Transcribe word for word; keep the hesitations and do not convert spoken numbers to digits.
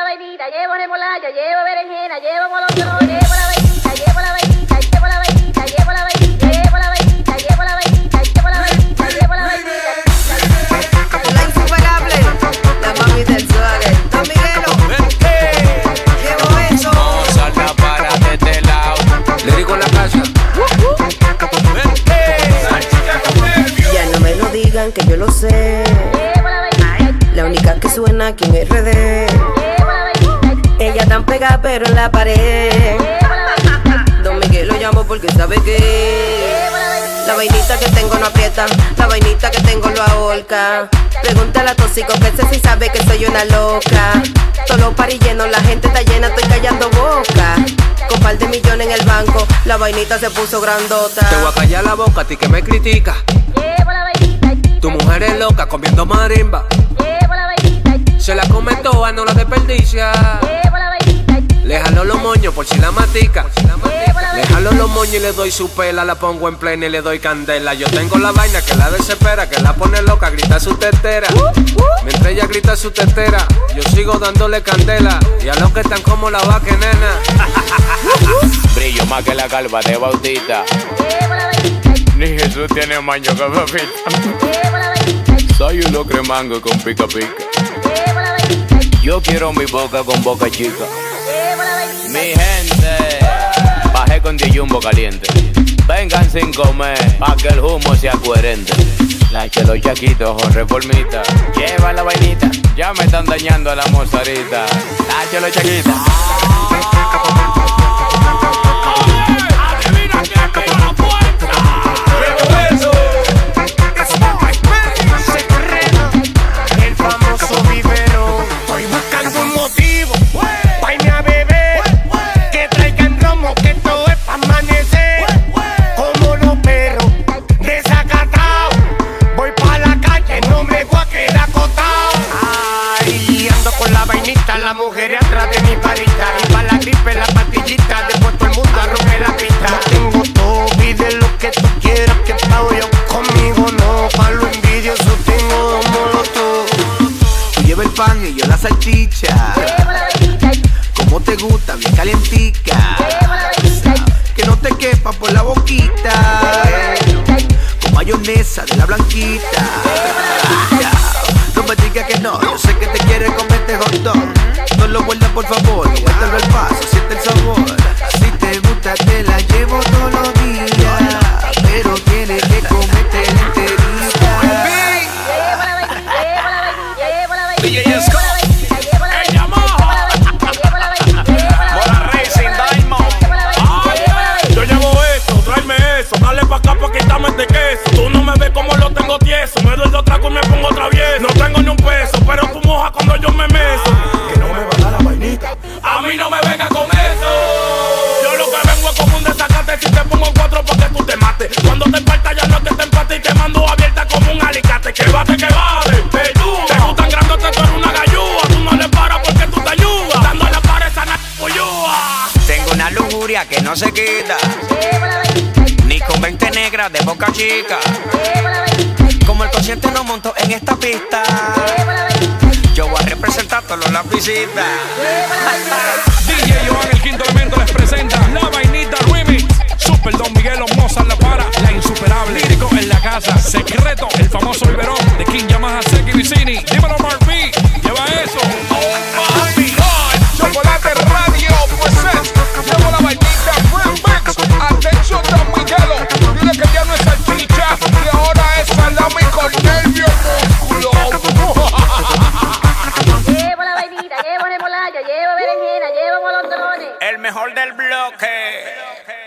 vainita, llevo remolacha, llevo berenjena, llevo molondrón, llevo la vainita, llevo la vainita, llevo la vainita, llevo la vainita, llevo la vainita, llevo la vainita, llevo la vainita, llevo la vainita. La insuperable, la mami del swagger, Don Miguelo. Llevo eso. Salta para de este lado. Le digo en la casa. Ya no me lo digan que yo lo sé. La única que suena aquí en R D. Ella tan pegada pero en la pared. Don Miguel lo llamo porque sabe que la vainita que tengo no aprieta, la vainita que tengo lo ahorca. Pregúntale a tóxico que ese sí sabe que soy una loca. Todos los paris llenos, la gente está llena, estoy callando boca. Con par de millones en el banco, la vainita se puso grandota. Te voy a callar la boca a ti que me critica. Tu mujer es loca comiendo marimba. Se la come toda, no la desperdicia. Le jalo los moños por si la matica. Le jalo los moños y le doy su pela. La pongo en plena y le doy candela. Yo tengo la vaina que la desespera, que la pone loca, grita su tetera. Mientras ella grita su tetera, yo sigo dándole candela. Y a los que están como la vaca nena. Brillo más que la calva de Bautista. Ni Jesús tiene maño que papita. Soy uno cremango con pica pica. Yo quiero mi boca con boca chica. Mi gente, bajé con D Jumbo caliente. Vengan sin comer, pa' que el humo sea coherente. Lache los chaquitos con reformita. Lleva la vainita, ya me están dañando a la mozarita. Lache los chaquitos. La mujer atrás de mi parita y pa' la gripe la pastillita. Después todo el mundo arroje la pista. Lo tengo todo, pide lo que tú quieras que pago yo. Conmigo no, pa' lo envidioso tengo dos molotov. Tú llevas el pan y yo la salchicha. Como te gusta, bien calientica. Que no te quepa por la boquita. Con mayonesa de la blanquita. No me digas que no, yo sé que te quiere comer este hot dog. No lo vuelvas por favor, muéstralo al paso, siente el sabor. Si te gusta te la llevo todos los días, pero tienes que comerte la enterita. D J Esco, el Yamaha, Mola Racing Diamond. Yo llevo eso, tráeme eso, dale pa' acá pa' quitarme este queso. Tú no me ves como lo tengo tieso, me doy dos tragos y me pongo travieso. No tengo ni un peso, pero tú mojas cuando yo me meso. Que no me va a dar la vainita, a mí no me venga con eso. Yo lo que vengo es como un desacate, si te pongo cuatro porque tú te mates. Cuando te falta ya no es que te empate y te mando abierta como un alicate. Que bate, que bate, peluda. Te gustan grandote, tú eres una gallúa. Tú no le paras porque tú te ayudas, dando a la pared esa nayúa. Tengo una lujuria que no se quita, ni con veinte negras de boca chica. Como el consciente no monto en esta pista, yo voy a representar todos los lapicitas. D J Joan, el quinto elemento, les presenta La Vainita Remix. Super Don Miguelo, Mozart la para, la insuperable. Lírico en la casa, secreto, el famoso biberón de King Yamaha, Seki Vicini. Dímelo Marví, lleva eso. Oh my God, Chocolate Radio presenta Llevo La Vainita Remix. Atención Don Miguelo, dile que ya no es salchicha, que ahora es salami con nervio músculo. Llevo la vainita, llevo remolacha, llevo berenjena, llevo molondrones. El mejor del bloque.